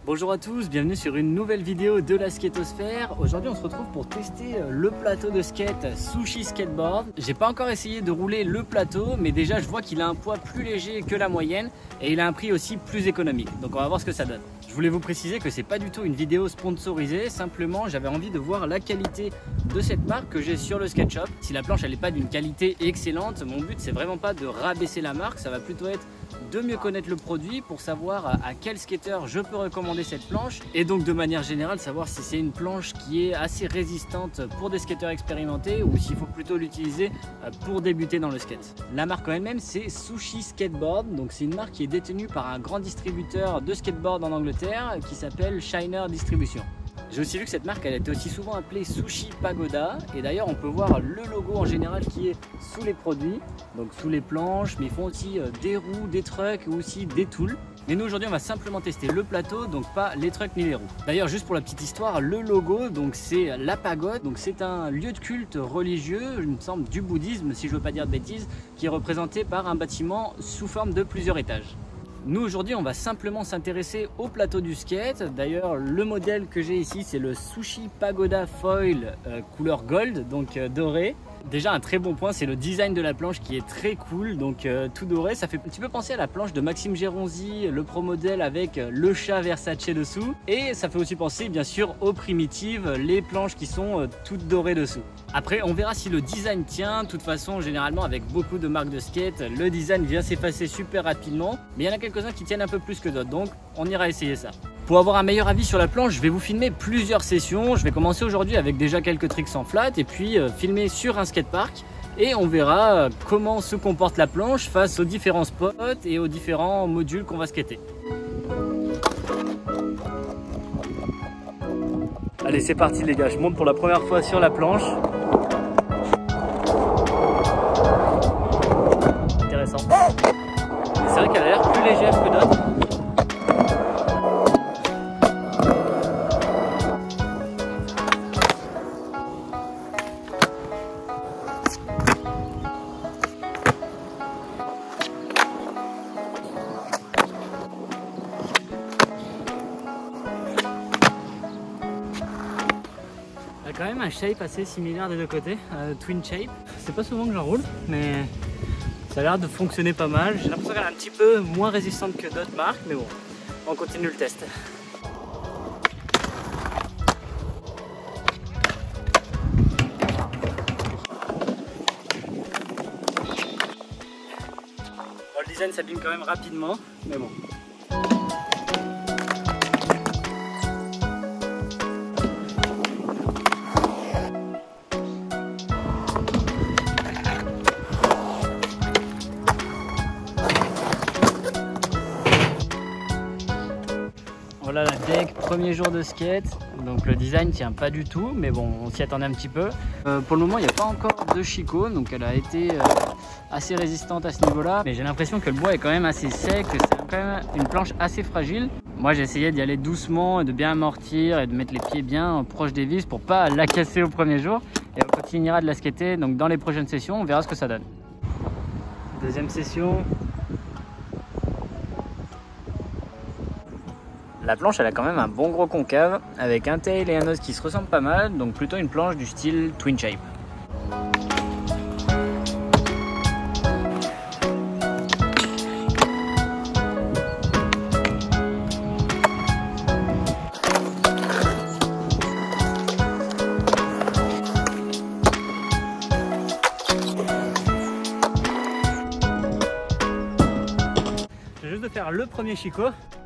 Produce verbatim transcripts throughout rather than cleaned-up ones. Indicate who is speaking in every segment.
Speaker 1: Bonjour à tous, bienvenue sur une nouvelle vidéo de la Skatosphère. Aujourd'hui on se retrouve pour tester le plateau de skate Sushi Skateboard. J'ai pas encore essayé de rouler le plateau, mais déjà je vois qu'il a un poids plus léger que la moyenne et il a un prix aussi plus économique. Donc on va voir ce que ça donne. Je voulais vous préciser que c'est pas du tout une vidéo sponsorisée, simplement j'avais envie de voir la qualité de cette marque que j'ai sur le skate shop. Si la planche elle n'est pas d'une qualité excellente, mon but c'est vraiment pas de rabaisser la marque, ça va plutôt être de mieux connaître le produit pour savoir à quel skateur je peux recommander cette planche et donc de manière générale savoir si c'est une planche qui est assez résistante pour des skateurs expérimentés ou s'il faut plutôt l'utiliser pour débuter dans le skate. La marque en elle-même c'est Sushi Skateboard, donc c'est une marque qui est détenue par un grand distributeur de skateboard en Angleterre qui s'appelle Shiner Distribution. J'ai aussi vu que cette marque elle était aussi souvent appelée Sushi Pagoda et d'ailleurs on peut voir le logo en général qui est sous les produits, donc sous les planches, mais ils font aussi des roues, des trucks ou aussi des tools. Mais nous aujourd'hui on va simplement tester le plateau, donc pas les trucks ni les roues. D'ailleurs juste pour la petite histoire, le logo donc c'est la pagode, donc c'est un lieu de culte religieux, il me semble du bouddhisme si je veux pas dire de bêtises, qui est représenté par un bâtiment sous forme de plusieurs étages. Nous aujourd'hui on va simplement s'intéresser au plateau du skate. D'ailleurs le modèle que j'ai ici c'est le Sushi Pagoda Foil euh, couleur gold, donc euh, doré. Déjà un très bon point c'est le design de la planche qui est très cool, donc euh, tout doré. Ça fait un petit peu penser à la planche de Maxime Géronzi, le pro modèle avec le chat Versace dessous. Et ça fait aussi penser bien sûr aux primitives, les planches qui sont euh, toutes dorées dessous. Après on verra si le design tient. De toute façon généralement avec beaucoup de marques de skate le design vient s'effacer super rapidement, mais il y en a quelques-uns qui tiennent un peu plus que d'autres, donc on ira essayer ça. Pour avoir un meilleur avis sur la planche, je vais vous filmer plusieurs sessions. Je vais commencer aujourd'hui avec déjà quelques tricks en flat et puis euh, filmer sur un skatepark et on verra euh, comment se comporte la planche face aux différents spots et aux différents modules qu'on va skater. Allez c'est parti les gars, je monte pour la première fois sur la planche. Intéressant. C'est vrai qu'elle a l'air plus légère que d'autres. Il y a quand même un shape assez similaire des deux côtés, euh, twin shape. C'est pas souvent que j'en roule, mais ça a l'air de fonctionner pas mal. J'ai l'impression qu'elle est un petit peu moins résistante que d'autres marques, mais bon, on continue le test. Bon, le design s'abîme quand même rapidement, mais bon. Voilà la deck, premier jour de skate, donc le design tient pas du tout, mais bon on s'y attendait un petit peu. Euh, pour le moment il n'y a pas encore de chicot, donc elle a été euh, assez résistante à ce niveau là, mais j'ai l'impression que le bois est quand même assez sec, c'est quand même une planche assez fragile. Moi j'ai essayé d'y aller doucement et de bien amortir et de mettre les pieds bien proches des vis pour pas la casser au premier jour, et on continuera de la skater donc dans les prochaines sessions, on verra ce que ça donne. Deuxième session. La planche elle a quand même un bon gros concave avec un tail et un nose qui se ressemblent pas mal, donc plutôt une planche du style twin shape. Je viens juste de faire le premier chicot.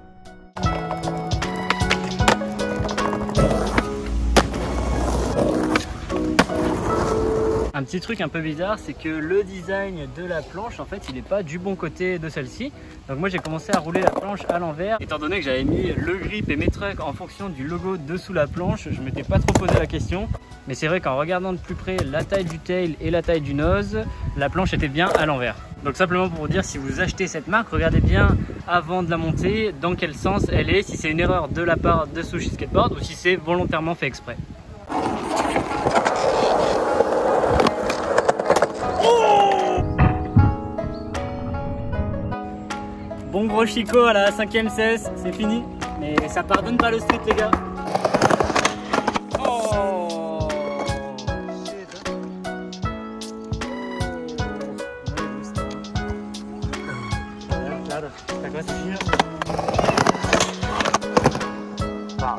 Speaker 1: Un petit truc un peu bizarre, c'est que le design de la planche, en fait, il n'est pas du bon côté de celle-ci. Donc moi, j'ai commencé à rouler la planche à l'envers. Étant donné que j'avais mis le grip et mes trucks en fonction du logo dessous la planche, je ne m'étais pas trop posé la question. Mais c'est vrai qu'en regardant de plus près la taille du tail et la taille du nose, la planche était bien à l'envers. Donc simplement pour vous dire, si vous achetez cette marque, regardez bien avant de la monter dans quel sens elle est, si c'est une erreur de la part de Sushi Skateboard ou si c'est volontairement fait exprès. Bon gros chicot à la cinquième cesse, c'est fini. Mais Mais ça pardonne pas le street, les gars. Oh shit. Claro, esta cosa gira. Wow.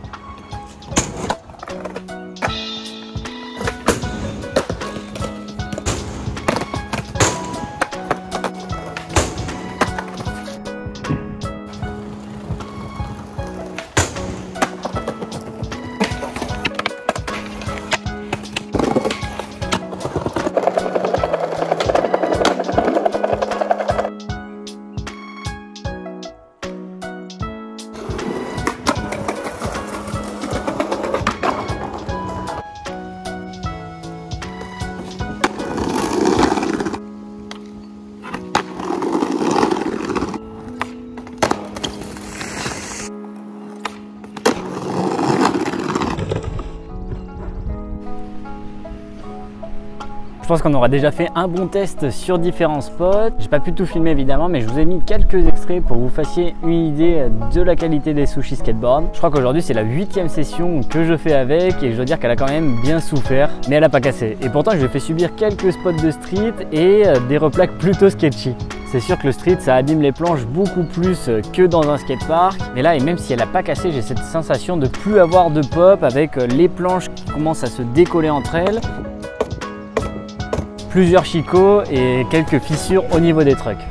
Speaker 1: Je pense qu'on aura déjà fait un bon test sur différents spots. J'ai pas pu tout filmer évidemment, mais je vous ai mis quelques extraits pour que vous fassiez une idée de la qualité des sushis skateboard. Je crois qu'aujourd'hui c'est la huitième session que je fais avec et je dois dire qu'elle a quand même bien souffert, mais elle a pas cassé. Et pourtant je lui ai fait subir quelques spots de street et des replaques plutôt sketchy. C'est sûr que le street ça abîme les planches beaucoup plus que dans un skatepark, mais là, et même si elle n'a pas cassé, j'ai cette sensation de plus avoir de pop avec les planches qui commencent à se décoller entre elles. Plusieurs chicots et quelques fissures au niveau des trucks.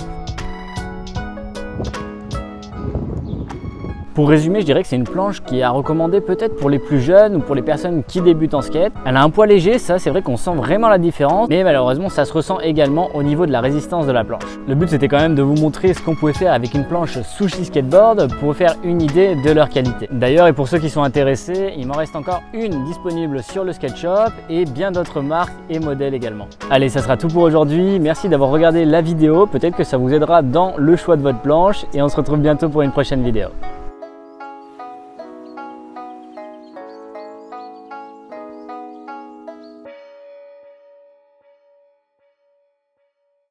Speaker 1: Pour résumer, je dirais que c'est une planche qui est à recommander peut-être pour les plus jeunes ou pour les personnes qui débutent en skate. Elle a un poids léger, ça c'est vrai qu'on sent vraiment la différence, mais malheureusement ça se ressent également au niveau de la résistance de la planche. Le but c'était quand même de vous montrer ce qu'on pouvait faire avec une planche Sushi Skateboard pour vous faire une idée de leur qualité. D'ailleurs, et pour ceux qui sont intéressés, il m'en reste encore une disponible sur le skate shop et bien d'autres marques et modèles également. Allez, ça sera tout pour aujourd'hui. Merci d'avoir regardé la vidéo. Peut-être que ça vous aidera dans le choix de votre planche et on se retrouve bientôt pour une prochaine vidéo.